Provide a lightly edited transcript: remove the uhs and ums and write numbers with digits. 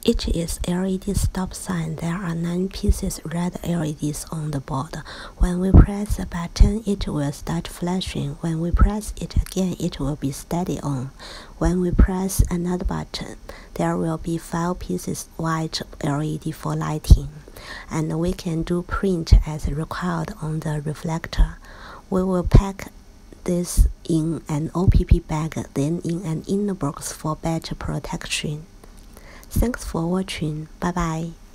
Each is LED stop sign. There are 9 pieces red LEDs on the board. When we press the button, it will start flashing. When we press it again, it will be steady on. When we press another button, there will be 5 pieces white LED for lighting. And we can do print as required on the reflector. We will pack this in an OPP bag, then in an inner box for better protection. Thanks for watching. Bye bye.